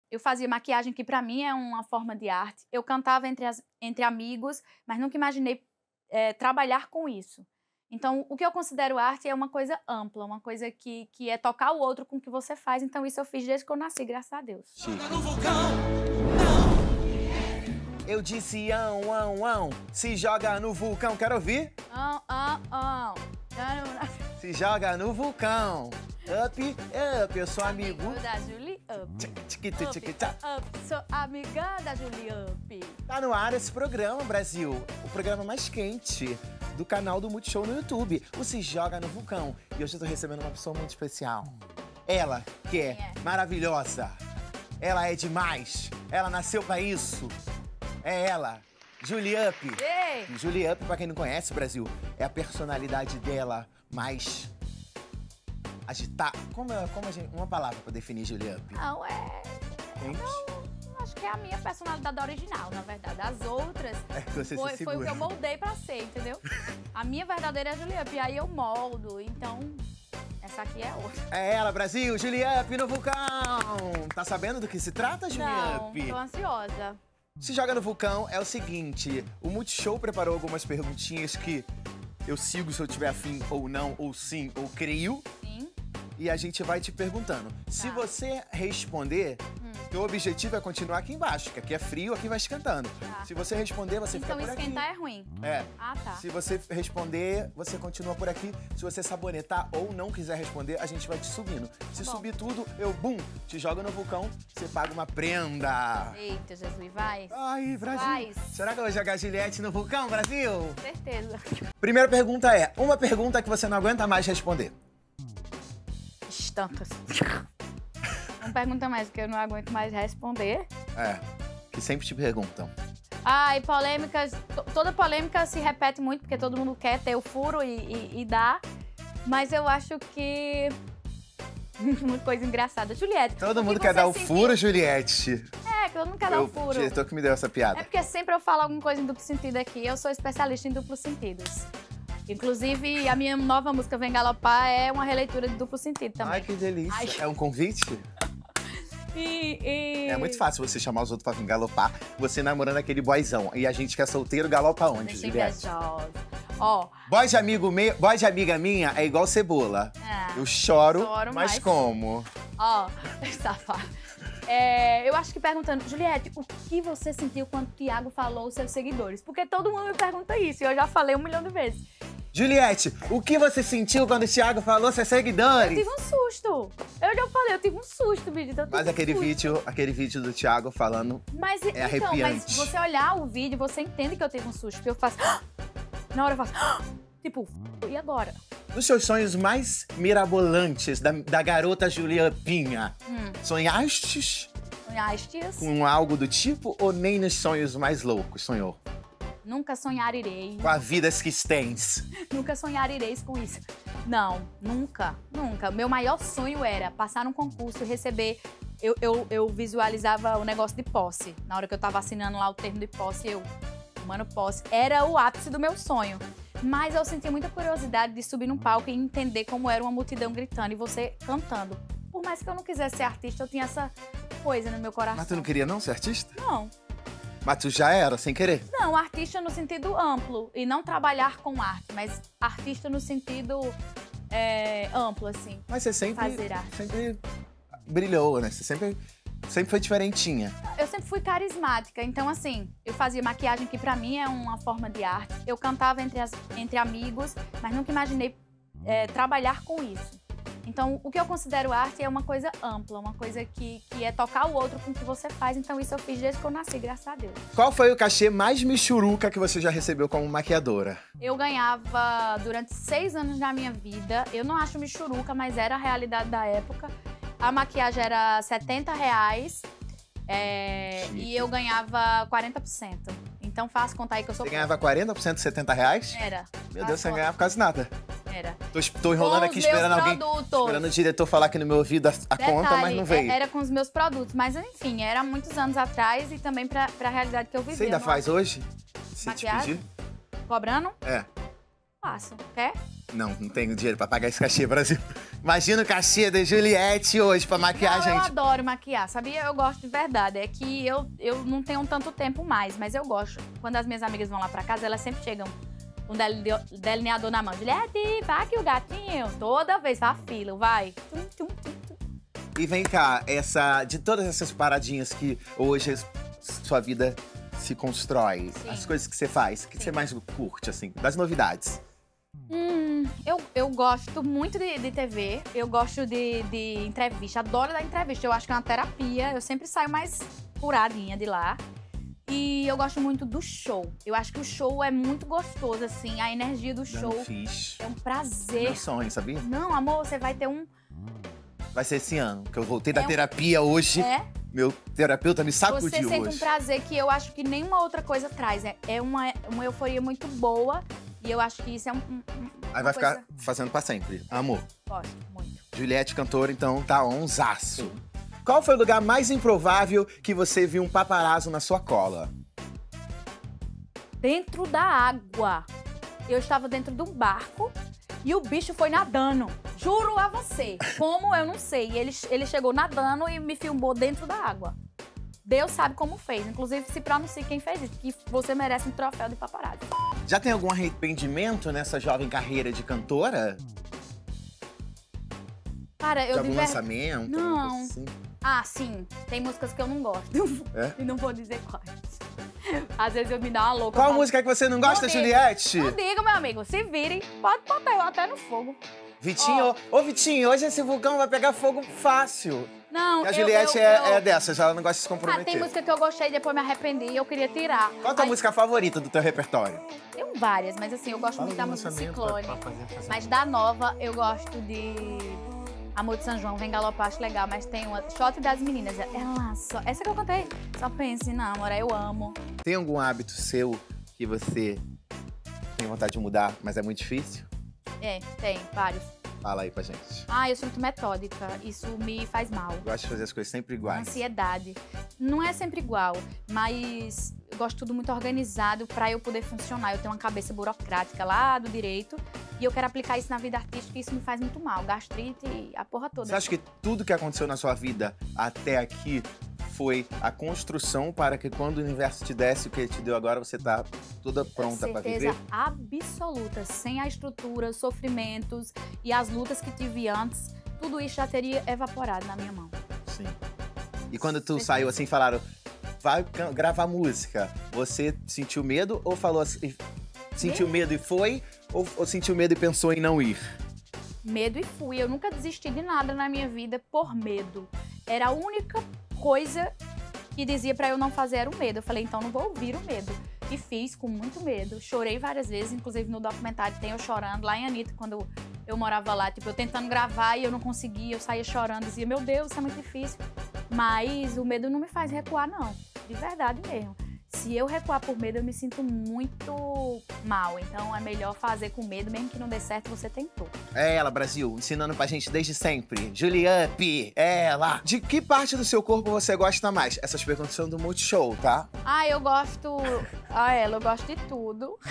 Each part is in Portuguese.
Eu fazia maquiagem, que pra mim é uma forma de arte. Eu cantava entre amigos, mas nunca imaginei trabalhar com isso. Então, o que eu considero arte é uma coisa ampla, uma coisa que é tocar o outro com o que você faz. Então, isso eu fiz desde que eu nasci, graças a Deus. Eu disse se joga no vulcão, quero ouvir? Se joga no vulcão. Up, eu sou amigo da Julie Up. Up, sou amiga da Julie Up. Tá no ar esse programa, Brasil. O programa mais quente do canal do Multishow no YouTube. O Se Joga no Vulcão. E hoje eu tô recebendo uma pessoa muito especial. Ela, que é maravilhosa. Ela é demais. Ela nasceu pra isso. É ela, Julie Up. Ei. Julie Up, pra quem não conhece, Brasil, é a personalidade dela mais agitada. Uma palavra pra definir Julie Up? Não, acho que é a minha personalidade original, na verdade. As outras foi o que eu moldei pra ser, entendeu? A minha verdadeira é a Julie Up, e aí eu moldo, então essa aqui é outra. É ela, Brasil, Julie Up no Vulcão! Tá sabendo do que se trata, Julie Up? Não, tô ansiosa. Se Joga no Vulcão é o seguinte, o Multishow preparou algumas perguntinhas que eu sigo se eu tiver afim ou não, ou sim, ou creio. Sim. E a gente vai te perguntando. Tá. Se você responder, teu objetivo é continuar aqui embaixo, que aqui é frio, aqui vai esquentando. Tá. Se você responder, você fica por aqui. Então esquentar é ruim? É. Ah, tá. Se você responder, você continua por aqui. Se você sabonetar ou não quiser responder, a gente vai te subindo. Se subir tudo, te jogo no vulcão, você paga uma prenda. Eita, Jesus, vai. Ai, Brasil. Vai. Será que eu vou jogar a Juliette no vulcão, Brasil? Certeza. Primeira pergunta é, uma pergunta que você não aguenta mais responder. Tantas. Não pergunta mais, porque eu não aguento mais responder. Que sempre te perguntam. E polêmicas. Toda polêmica se repete muito, porque todo mundo quer ter o furo e dá. Mas eu acho que... Uma coisa engraçada. Juliette. Todo mundo quer dar o furo, Juliette. Todo mundo quer dar o furo. O diretor que me deu essa piada. É porque sempre eu falo alguma coisa em duplo sentido aqui. Eu sou especialista em duplos sentidos. Inclusive, a minha nova música Vem Galopar é uma releitura de duplo sentido também. Ai, que delícia. É um convite? É muito fácil você chamar os outros pra vir galopar, você namorando aquele boyzão. E a gente que é solteiro, galopa onde, Juliette? Boy de amiga minha é igual cebola. Eu choro, mas como? Safado. Eu acho que perguntando, Juliette, o que você sentiu quando o Thiago falou os seus seguidores? Porque todo mundo me pergunta isso e eu já falei 1 milhão de vezes. Juliette, o que você sentiu quando o Thiago falou seus seguidores? Eu tive um susto. Eu já falei, eu tive um susto, bicho. Mas aquele vídeo do Thiago falando arrepiante. Mas você olhar o vídeo, você entende que eu tive um susto. Porque eu faço... Na hora eu faço... Tipo, e agora? Nos seus sonhos mais mirabolantes da garota Juliapinha, sonhastes? Sonhastes? Com algo do tipo ou nem nos sonhos mais loucos sonhou? Nunca sonhar irei. Com a vida que tens. Nunca sonhar ireis com isso. Não, nunca, nunca. Meu maior sonho era passar num concurso e receber... Eu visualizava o negócio de posse. Na hora que eu tava assinando lá o termo de posse, mano, posse. Era o ápice do meu sonho. Mas eu senti muita curiosidade de subir num palco e entender como era uma multidão gritando e você cantando. Por mais que eu não quisesse ser artista, eu tinha essa coisa no meu coração. Mas tu não queria não ser artista? Não. Mas tu já era, sem querer? Não, artista no sentido amplo. E não trabalhar com arte, mas artista no sentido amplo, assim. Mas você fazer arte. Sempre brilhou, né? Você sempre foi diferentinha. Eu sempre fui carismática, então assim, eu fazia maquiagem, que pra mim é uma forma de arte. Eu cantava entre amigos, mas nunca imaginei trabalhar com isso. Então, o que eu considero arte é uma coisa ampla, uma coisa que é tocar o outro com o que você faz. Então, isso eu fiz desde que eu nasci, graças a Deus. Qual foi o cachê mais michuruca que você já recebeu como maquiadora? Eu ganhava durante 6 anos da minha vida. Eu não acho michuruca, mas era a realidade da época. A maquiagem era R$70 e eu ganhava 40%. Então, faço contar aí que eu sou... Você ganhava 40% de R$70? Era. Meu Deus, você não ganhava quase nada. Era. Tô enrolando aqui, esperando esperando o diretor falar aqui no meu ouvido a conta, mas não veio. Era com os meus produtos, mas enfim, era muitos anos atrás e também pra realidade que eu vivi. Você ainda faz hoje? Se maquiagem? te pedir? Cobrando? É. Faço. Quer? Não tenho dinheiro pra pagar esse cachê, Brasil. Imagina o cachê da Juliette hoje pra maquiar a Não, eu gente. adoro maquiar, sabia? Eu gosto de verdade. É que eu não tenho tanto tempo mais, mas eu gosto. Quando as minhas amigas vão lá pra casa, elas sempre chegam com um delineador na mão. Juliette, vai aqui o gatinho. Toda vez, vai fila, vai. Tum, tum, tum, tum. E vem cá, de todas essas paradinhas que hoje sua vida se constrói, Sim. as coisas que você faz, o que você mais curte, assim, das novidades? Eu gosto muito de TV, eu gosto de entrevista, adoro dar entrevista. Eu acho que é uma terapia, eu sempre saio mais curadinha de lá. E eu gosto muito do show. Eu acho que o show é muito gostoso, assim, a energia do show Não fiz. é um prazer. Meu sonho, sabia? Não, amor, você vai ter um... Vai ser esse ano, que eu voltei da terapia hoje. É, Meu terapeuta me você sacudiu sente hoje. um prazer que eu acho que nenhuma outra coisa traz. É uma euforia muito boa e eu acho que isso é Aí vai ficar fazendo pra sempre. Amor. Gosto muito. Juliette, cantora, então tá onzaço. Qual foi o lugar mais improvável que você viu um paparazzo na sua cola? Dentro da água. Eu estava dentro de um barco e o bicho foi nadando. Juro a você. Como, eu não sei. Ele chegou nadando e me filmou dentro da água. Deus sabe como fez. Inclusive, se pronuncie quem fez isso, que você merece um troféu de paparazzi. Já tem algum arrependimento nessa jovem carreira de cantora? Cara, De eu algum de lançamento? alguma Não. coisa assim? Ah, sim. Tem músicas que eu não gosto. É? E não vou dizer quais. Às vezes eu me dou uma louca. Qual eu falo, música que você não gosta, Não digo. Juliette? Não digo, meu amigo. Se virem, pode botar eu até no fogo. Vitinho, ô Vitinho, hoje esse vulcão vai pegar fogo fácil. Não, E a Juliette é dessas, ela não gosta de se Ah, comprometer. tem música que eu gostei e depois me arrependi e eu queria tirar. Qual a tua Aí, música favorita do teu repertório? Tem várias, mas assim, eu gosto Fala muito da do música lançamento Ciclone. pra fazer. Mas da nova, eu gosto de Amor de São João, Vem Galopar, acho legal. Mas tem uma, Shot das Meninas. Ela só... Essa que eu cantei. Só pense, não, amor, eu amo. Tem algum hábito seu que você tem vontade de mudar, mas é muito difícil? É, tem, vários. Fala aí pra gente. Ah, eu sou muito metódica. Isso me faz mal. Gosto de fazer as coisas sempre iguais. Ansiedade. Não é sempre igual, mas eu gosto tudo muito organizado pra eu poder funcionar. Eu tenho uma cabeça burocrática lá do direito e eu quero aplicar isso na vida artística e isso me faz muito mal. Gastrite e a porra toda. Você acha que tudo que aconteceu na sua vida até aqui foi a construção para que quando o universo te desse o que ele te deu agora, você tá toda pronta pra viver? Certeza absoluta. Sem a estrutura, os sofrimentos e as lutas que tive antes, tudo isso já teria evaporado na minha mão. Sim. E quando tu saiu assim, falaram, vai gravar música, você sentiu medo ou falou assim, sentiu medo e foi? Ou sentiu medo e pensou em não ir? Medo e fui. Eu nunca desisti de nada na minha vida por medo. Era a única coisa que dizia pra eu não fazer era o medo. Eu falei, então não vou ouvir o medo. E fiz com muito medo. Chorei várias vezes, inclusive no documentário tem eu chorando lá em Anitta, quando eu morava lá. Tipo, eu tentando gravar e eu não conseguia, eu saía chorando, dizia, meu Deus, isso é muito difícil. Mas o medo não me faz recuar, não. De verdade mesmo. Se eu recuar por medo, eu me sinto muito mal. Então é melhor fazer com medo, mesmo que não dê certo, você tentou. É ela, Brasil, ensinando pra gente desde sempre. Juliette, ela. De que parte do seu corpo você gosta mais? Essas perguntas são do Multishow, tá? Ah, eu gosto... eu gosto de tudo.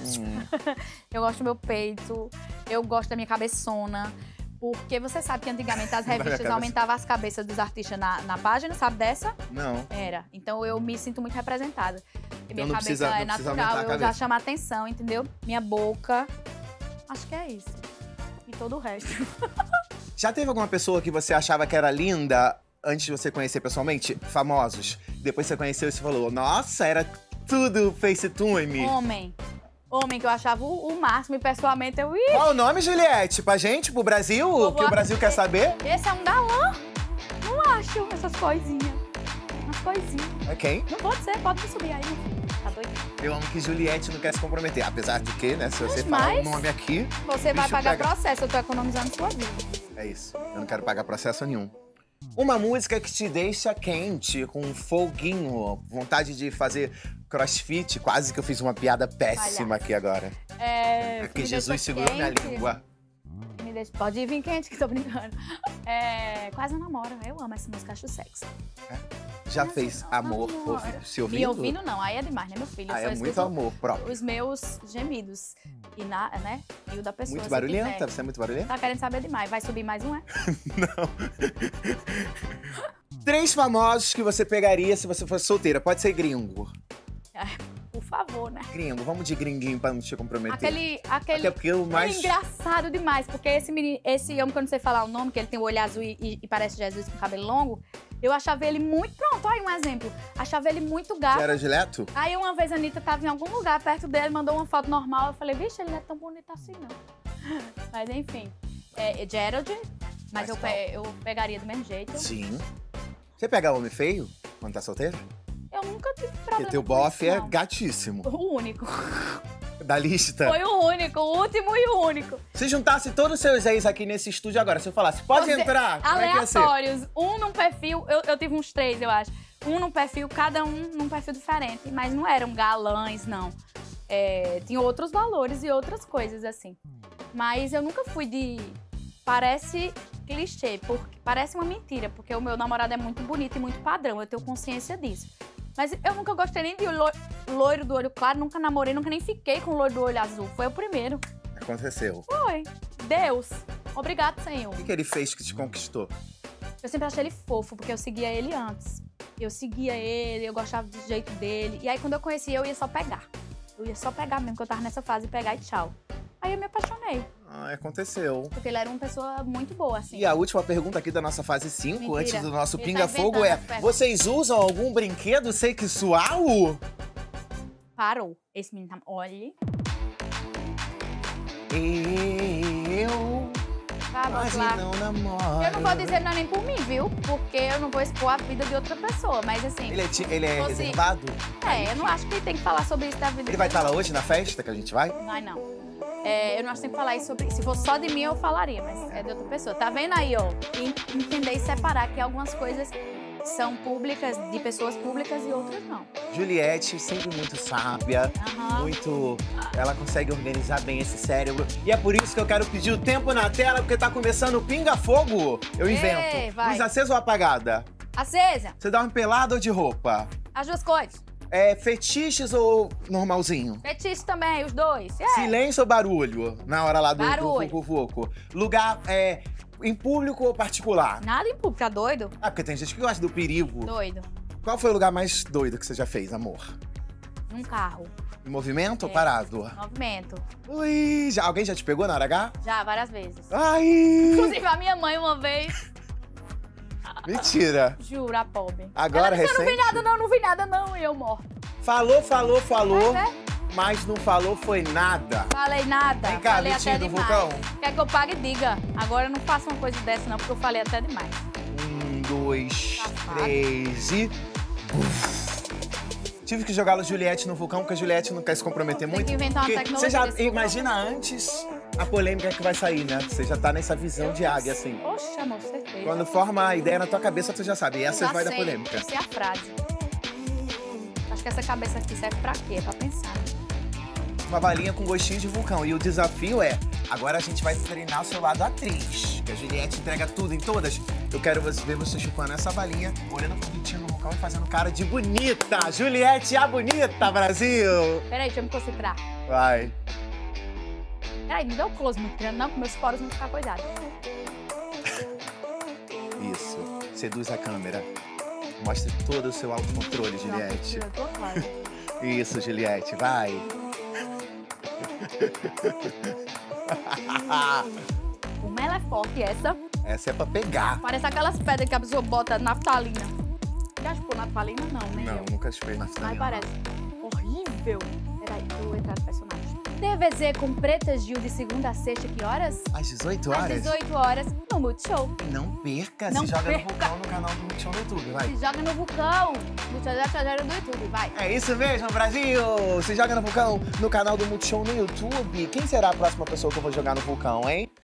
Eu gosto do meu peito, eu gosto da minha cabeçona. Porque você sabe que antigamente as revistas aumentavam as cabeças dos artistas na página, sabe dessa? Não. Era. Então eu me sinto muito representada. E minha não cabeça precisa é natural, eu já chamo a atenção, entendeu? Minha boca. Acho que é isso. E todo o resto. Já teve alguma pessoa que você achava que era linda antes de você conhecer pessoalmente? Famosos. Depois você conheceu e você falou, nossa, era tudo FaceTime. Homem que eu achava o máximo e pessoalmente eu... Qual o nome, Juliette? Pra gente, pro Brasil? Que o Brasil quer saber? Esse é um galã. Não acho essas coisinhas. Umas coisinhas. É quem? Não pode ser, pode me subir aí. Tá doido? Eu amo que Juliette não quer se comprometer. Apesar de que, né, se você falar o nome aqui... Você vai bicho pagar pega. processo, eu tô economizando sua vida. É isso. Eu não quero pagar processo nenhum. Uma música que te deixa quente, com um foguinho, vontade de fazer crossfit. Quase que eu fiz uma piada péssima aqui agora. É porque Jesus segurou minha língua. Pode vir quente, que tô brincando. Quase eu namoro. Eu amo essa música, acho sexy. Já fez amor se ouvindo? Me ouvindo não, aí é demais, né, meu filho? É muito amor próprio. Os meus gemidos. E, né? E o da pessoa. Muito se barulhenta? quiser. Você é muito barulhenta? Tá querendo saber demais. Vai subir mais um, é? Não. 3 famosos que você pegaria se você fosse solteira. Pode ser gringo. Por favor, né? Gringo, vamos de gringuinho pra não te comprometer. Aquele Até porque o mais... é engraçado demais, porque esse homem, que eu não sei falar o nome, que ele tem o olho azul e parece Jesus com cabelo longo, eu achava ele muito... Pronto, olha um exemplo. Achava ele muito gato. Jared Leto? Aí uma vez a Anitta tava em algum lugar perto dele, mandou uma foto normal, eu falei, vixe, ele não é tão bonito assim, não. Mas enfim, é Gerald, mas eu pegaria do mesmo jeito. Sim. Você pega homem feio quando tá solteiro? Eu nunca tive problema. Porque teu com bofe isso, é não. gatíssimo. O único. Da lista. Foi o único, o último e o único. Se juntasse todos os seus ex aqui nesse estúdio agora, se eu falasse, pode entrar, como é que ia ser? Aleatórios, um num perfil, eu tive uns 3, eu acho. Um num perfil, cada um num perfil diferente, mas não eram galãs, não. Tinha outros valores e outras coisas, assim. Mas eu nunca fui de... Parece clichê, parece uma mentira, porque o meu namorado é muito bonito e muito padrão, eu tenho consciência disso. Mas eu nunca gostei nem de loiro do olho claro, nunca namorei, nunca nem fiquei com loiro do olho azul. Foi o primeiro. Aconteceu. Foi. Deus. Obrigado, Senhor. O que ele fez que te conquistou? Eu sempre achei ele fofo, porque eu seguia ele antes. Eu seguia ele, eu gostava do jeito dele. E aí, quando eu conhecia, eu ia só pegar. Eu ia só pegar mesmo, que eu tava nessa fase de pegar e tchau. Aí eu me apaixonei, Ah, aconteceu. porque ele era uma pessoa muito boa, assim. E a última pergunta aqui da nossa fase 5, Mentira. antes do nosso Ele Pinga tá Fogo, é: inventando as vocês usam algum brinquedo sexual? Parou. Esse menino tá... Olha. Eu Vamos quase lá. não namoro. Eu não vou dizer não é nem por mim, viu? Porque eu não vou expor a vida de outra pessoa. Mas assim, Ele é Fosse- reservado? eu não acho que ele tem que falar sobre isso da vida Ele vai dele. estar lá hoje na festa que a gente vai? Vai não. Eu não acho que tem que falar isso sobre isso. Se fosse só de mim, eu falaria, mas é de outra pessoa. Tá vendo aí, ó? Entender e separar que algumas coisas são públicas, de pessoas públicas e outras não. Juliette, sempre muito sábia, Aham. muito... Ela consegue organizar bem esse cérebro. E é por isso que eu quero pedir o tempo na tela, porque tá começando o Pinga Fogo. Eu invento. vai. Luz acesa ou apagada? Acesa, Você dorme pelado ou de roupa? as duas coisas. Fetiches ou normalzinho? Fetiche também, os dois. Silêncio ou barulho? Na hora lá do Barulho. vucu-vucu. Lugar em público ou particular? Nada em público, tá doido? Ah, porque tem gente que gosta do perigo. Doido. Qual foi o lugar mais doido que você já fez, amor? Num carro. Em movimento ou parado? Movimento. Ui, alguém já te pegou na hora H? Já, várias vezes. Ai! Inclusive a minha mãe uma vez. Mentira. Juro, a pobre. Agora, Ela disse, eu não vi recente? nada não vi nada não. E eu morro. Falou, Mas mas não falou foi nada. Falei nada. Vem cá, falei Vitinho até do demais. Vulcão. Quer que eu pague? Diga. Agora eu não faço uma coisa dessa não, porque eu falei até demais. 1, 2, Safado. 3 e... Tive que jogar a Juliette no vulcão, porque a Juliette não quer se comprometer Tem muito. que inventar uma Porque tecnologia Você já desse imagina antes a polêmica que vai sair, né? Você já tá nessa visão de águia, assim. Oxe, amor, certeza. Quando forma a ideia na tua cabeça, tu já sabe. Essa Já vai da sei, polêmica. Essa é a frase. Acho que essa cabeça aqui serve pra quê? É pra pensar. Uma balinha com gostinho de vulcão. E o desafio é, agora a gente vai treinar o seu lado atriz. Que a Juliette entrega tudo em todas. Eu quero ver você chupando essa balinha, olhando pro Vitinho no vulcão e fazendo cara de bonita. Juliette, a bonita, Brasil! Peraí, deixa eu me concentrar. Vai. Peraí, não dê o close muito grande não, que meus poros vão ficar coisados. Isso. Seduz a câmera. Mostre todo o seu autocontrole, Juliette. Eu tô claro. Isso, Juliette, vai. Como ela é forte, essa. Essa é pra pegar. Parece aquelas pedras que a pessoa bota naftalina. Já chupou naftalina? Não, nem Não, eu. nunca chupei na Ai, final. parece. Horrível. Peraí, vou entrar no personagem. TVZ com Preta Gil de segunda a sexta, que horas? Às 18 Às horas? 18 horas, no Multishow. Não perca, Não se joga perca. no vulcão no canal do Multishow no YouTube, vai. Se joga no vulcão. No do YouTube, vai. É isso mesmo, Brasil! Se joga no vulcão no canal do Multishow no YouTube. Quem será a próxima pessoa que eu vou jogar no vulcão, hein?